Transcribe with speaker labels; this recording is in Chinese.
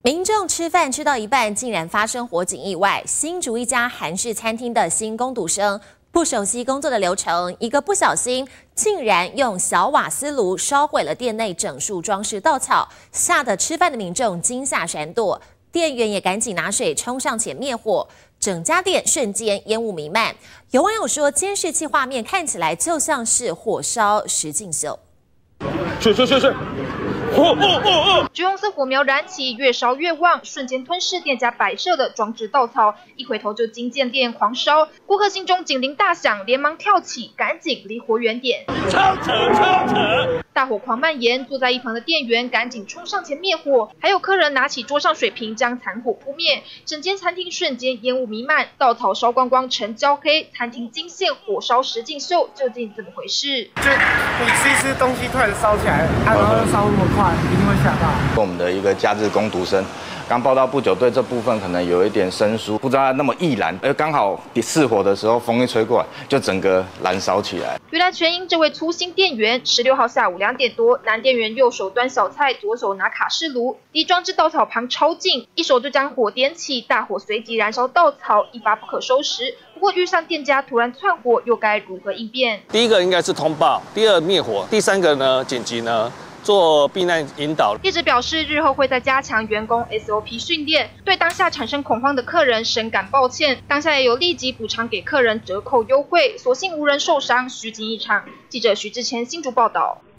Speaker 1: 民众吃饭吃到一半，竟然发生火警意外。新竹一家韩式餐厅的新工读生不熟悉工作的流程，一个不小心，竟然用小瓦斯炉烧毁了店内整束装饰稻草，吓得吃饭的民众惊吓闪躲，店员也赶紧拿水冲上前灭火，整家店瞬间烟雾弥漫。有网友说，监视器画面看起来就像是火烧实境秀。
Speaker 2: 是！
Speaker 3: 橘红色火苗燃起，越烧越旺，瞬间吞噬店家摆设的装置稻草。一回头就惊见店狂烧，顾客心中警铃大响，连忙跳起，赶紧离火远点。
Speaker 2: 超扯！
Speaker 3: 大火狂蔓延，坐在一旁的店员赶紧冲上前灭火，还有客人拿起桌上水瓶将残火扑灭。整间餐厅瞬间烟雾弥漫，稻草烧光光成焦黑，餐厅惊现火烧实境秀，究竟怎么回事？
Speaker 4: 就你吃一吃东西突然烧起来了，然后又烧那么快，一定会吓到。
Speaker 5: 我们的一个假日工读生刚报到不久，对这部分可能有一点生疏，不知道他那么易燃，而刚好试火的时候，风一吹过来，就整个燃烧起来。
Speaker 3: 原来全因这位粗心店员，16号下午2点多，男店员右手端小菜，左手拿卡式炉，离装置稻草旁超近，一手就将火点起，大火随即燃烧稻草，一发不可收拾。不过遇上店家突然窜火，又该如何应变？
Speaker 2: 第一个应该是通报，第二灭火，第三个呢紧急呢做避难引导。
Speaker 3: 业者表示，日后会再加强员工 SOP 训练，对当下产生恐慌的客人深感抱歉。当下也有立即补偿给客人折扣优惠，所幸无人受伤，虚惊一场。记者徐志谦新竹报道。